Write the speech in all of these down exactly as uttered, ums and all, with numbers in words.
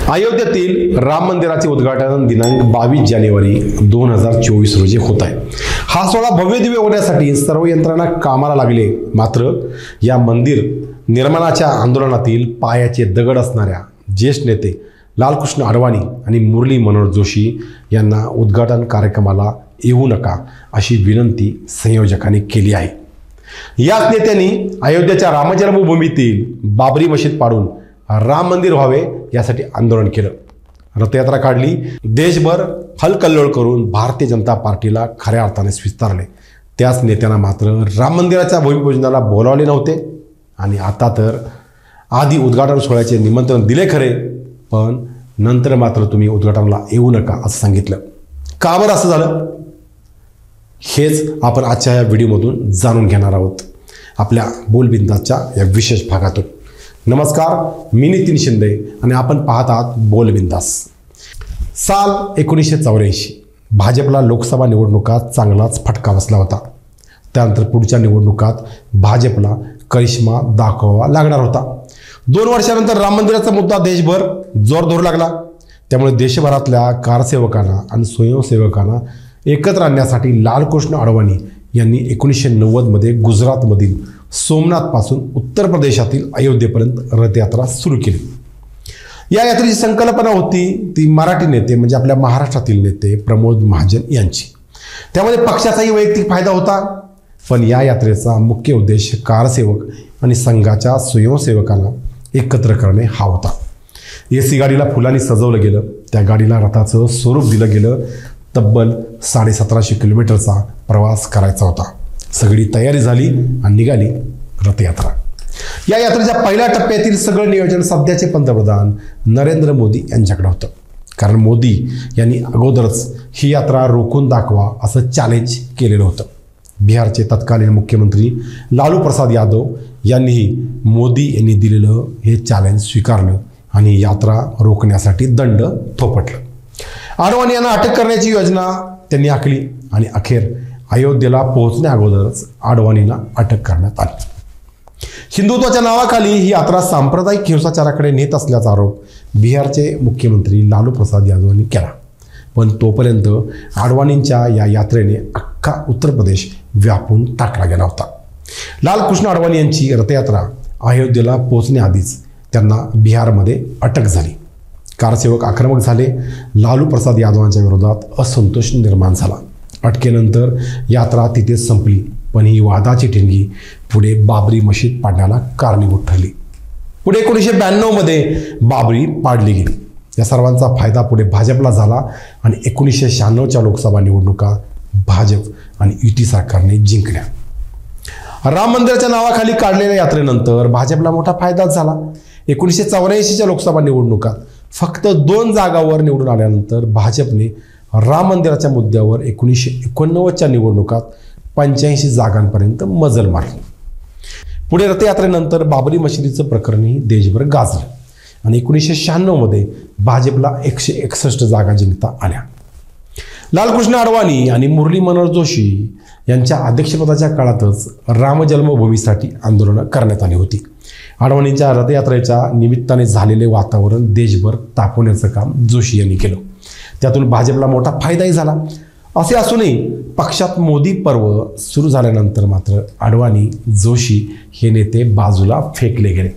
अयोध्येतील राम मंदिराचे उद्घाटन दिनांक बावीस जानेवारी दोन हजार चोवीस रोजी होत आहे। हा सोहळा भव्य दिव्य होण्यासाठी सर्व यंत्रणा कामाला लागले। मात्र या मंदिर निर्माणाच्या आंदोलनातील पायाचे दगड असणाऱ्या ज्येष्ठ नेते लालकृष्ण अडवाणी आणि मुरली मनोहर जोशी यांना उद्घाटन कार्यक्रमाला येऊ नका अशी विनंती संयोजकांनी केली आहे। याच नेत्यांनी अयोध्येच्या रामजन्मभूमीतील बाबरी मशीद पाडून राम मंदिर व्हावे यासाठी आंदोलन केलं, रथयात्रा काढली, देशभर हलकल्लोळ करून भारतीय जनता पार्टीला खऱ्या अर्थाने स्वीकारले। त्याच नेत्यांना मात्र राम मंदिराच्या भूमिपूजनाला बोलावले नव्हते आणि आता तर आधी उद्घाटन सोहळ्याचे निमंत्रण दिले खरे, पण नंतर मात्र तुम्ही उद्घाटनाला येऊ नका असं सांगितलं। का बरं असं झालं हेच आपण आजच्या या व्हिडिओमधून जाणून घेणार आहोत आपल्या बोलबिंदासच्या या विशेष भागातून। नमस्कार, मी नितीन शिंदे आणि आपण पाहत आहात बोलबिंदास। साल एकोणीसशे चौऱ्याऐंशी भाजपला लोकसभा निवडणुकात चांगलाच फटका बसला होता। त्यानंतर पुढच्या निवडणुकात भाजपला करिश्मा दाखवावा लागणार होता। दोन वर्षानंतर राम मंदिराचा मुद्दा देशभर जोर धरू लागला। त्यामुळे देशभरातल्या कारसेवकांना आणि स्वयंसेवकांना एकत्र आणण्यासाठी लालकृष्ण अडवाणी यांनी एकोणीसशे नव्वदमध्ये गुजरातमधील सोमनाथपासून उत्तर प्रदेशातील अयोध्येपर्यंत रथयात्रा सुरू केली। या यात्रेची संकल्पना होती ती मराठी नेते म्हणजे आपल्या महाराष्ट्रातील नेते प्रमोद महाजन यांची। त्यामध्ये पक्षाचाही वैयक्तिक फायदा होता, पण या यात्रेचा मुख्य उद्देश कारसेवक आणि संघाच्या स्वयंसेवकांना एकत्र करणे हा होता। एसी गाडीला फुलांनी सजवलं गेलं, त्या गाडीला रथाचं स्वरूप दिलं गेलं। तब्बल साडेसतराशे किलोमीटरचा प्रवास करायचा होता। सगळी तयारी झाली आणि निघाली रथयात्रा। या यात्रेच्या पहिल्या टप्प्यातील सगळं नियोजन सध्याचे पंतप्रधान नरेंद्र मोदी यांच्याकडे होतं, कारण मोदी यांनी अगोदरच ही यात्रा रोखून दाखवा असं चॅलेंज केलेलं होतं। बिहारचे तत्कालीन मुख्यमंत्री लालू प्रसाद यादव यांनीही मोदी यांनी दिलेलं हे चॅलेंज स्वीकारलं आणि यात्रा रोखण्यासाठी दंड थोपटलं। अडवाणी यांना अटक करण्याची योजना त्यांनी आखली आणि अखेर अयोध्येला पोहोचण्या अगोदरच अडवाणींना अटक करण्यात आली। हिंदुत्वाच्या नावाखाली ही यात्रा सांप्रदायिक हिंसाचाराकडे नेत असल्याचा आरोप बिहारचे मुख्यमंत्री लालू प्रसाद यादव यांनी केला, पण तोपर्यंत अडवाणींच्या या यात्रेने अख्खा उत्तर प्रदेश व्यापून टाकला गेला होता। लालकृष्ण अडवाणी यांची रथयात्रा अयोध्येला पोहोचण्याआधीच त्यांना बिहारमध्ये अटक झाली। कारसेवक आक्रमक झाले, लालू प्रसाद यादवांच्या विरोधात असंतोष निर्माण झाला। अटकेनंतर यात्रा तिथेच संपली, पण ही वादाची ठिणगी पुढे बाबरी मशीद पाडण्याला कारणीभूत ठरली। पुढे एकोणीसशे ब्याण्णवमध्ये बाबरी पाडली गेली। या सर्वांचा फायदा पुढे भाजपला झाला आणि एकोणीसशे शहाण्णवच्या लोकसभा निवडणुका भाजप आणि युती सरकारने जिंकल्या। राम मंदिराच्या नावाखाली काढलेल्या यात्रेनंतर भाजपला मोठा फायदाच झाला। एकोणीसशे चौऱ्याऐंशीच्या लोकसभा निवडणुकात फक्त दोन जागावर निवडून आल्यानंतर भाजपने राम मंदिराच्या मुद्द्यावर एकोणीसशे एकोणनव्वदच्या निवडणुकात पंच्याऐंशी जागांपर्यंत मजल मारली। पुढे रथयात्रेनंतर बाबरी मशिदीचं प्रकरणही देशभर गाजलं आणि एकोणीसशे शहाण्णवमध्ये भाजपला एकशे एकसष्ट जागा जिंकता आल्या। लालकृष्ण अडवाणी आणि मुरली मनोहर जोशी यांच्या अध्यक्षपदाच्या काळातच राम जन्मभूमीसाठी आंदोलनं करण्यात आली होती। अडवाणींच्या रथयात्रेच्या निमित्ताने झालेले वातावरण देशभर तापवण्याचं काम जोशी यांनी केलं। त्यातून भाजपला मोठा फायदाही झाला। असे असूनही पक्षात मोदी पर्व सुरू झाल्यानंतर मात्र अडवाणी जोशी हे नेते बाजूला फेकले गेले।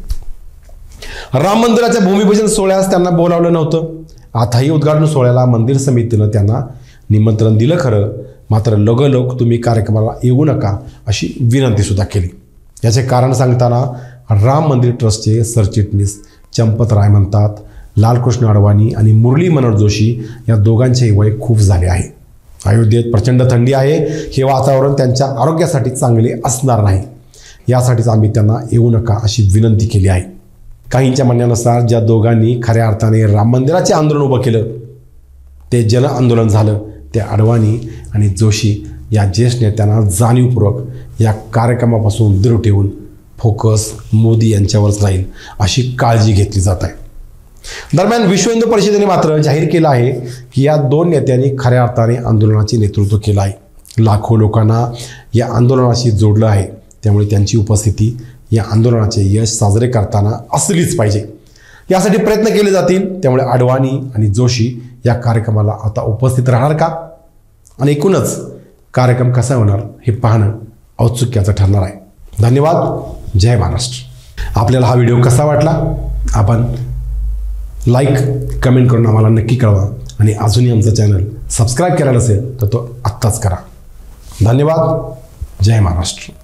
राम मंदिराच्या भूमिपूजन सोहळ्यास त्यांना बोलावलं नव्हतं। आताही उद्घाटन सोहळ्याला मंदिर समितीनं त्यांना निमंत्रण दिलं खरं, मात्र लगोलग तुम्ही कार्यक्रमाला येऊ नका अशी विनंती सुद्धा केली। याचे कारण सांगताना राम मंदिर ट्रस्टचे सरचिटणीस चंपत राय म्हणतात, लालकृष्ण अडवाणी आणि मुरली मनोहर जोशी या दोघांचेही वय खूप झाले आहे। अयोध्येत प्रचंड थंडी आहे, हे वातावरण त्यांच्या आरोग्यासाठी चांगले असणार नाही, यासाठीच आम्ही त्यांना येऊ नका अशी विनंती केली आहे। काहींच्या म्हणण्यानुसार ज्या दोघांनी खऱ्या अर्थाने राम मंदिराचे आंदोलन उभं केलं ते जन आंदोलन झालं, ते अडवाणी आणि जोशी या ज्येष्ठ नेत्यांना जाणीवपूर्वक या कार्यक्रमापासून दूर ठेवून फोकस मोदी यांच्यावरच राहील अशी काळजी घेतली जात आहे। दरम्यान विश्व हिंदू परिषदेने मात्र जाहीर केलं आहे की या दोन नेत्यांनी खऱ्या अर्थाने आंदोलनाचे नेतृत्व केलं आहे। लाखो लोकांना या आंदोलनाशी जोडलं आहे, त्यामुळे त्यांची उपस्थिती या आंदोलनाचे यश साजरे करताना असलीच पाहिजे। यासाठी प्रयत्न केले जातील। त्यामुळे अडवाणी आणि जोशी या कार्यक्रमाला आता उपस्थित राहणार का आणि एकूणच कार्यक्रम कसा होणार हे पाहणं औत्सुक्याचं ठरणार आहे। धन्यवाद। जय महाराष्ट्र। आपल्याला हा व्हिडिओ कसा वाटला आपण लाईक कमेंट करून आम्हाला नक्की कळवा आणि अजूनही आमचं चॅनल सबस्क्राईब केला नसेल तर तो आत्ताच करा। धन्यवाद। जय महाराष्ट्र।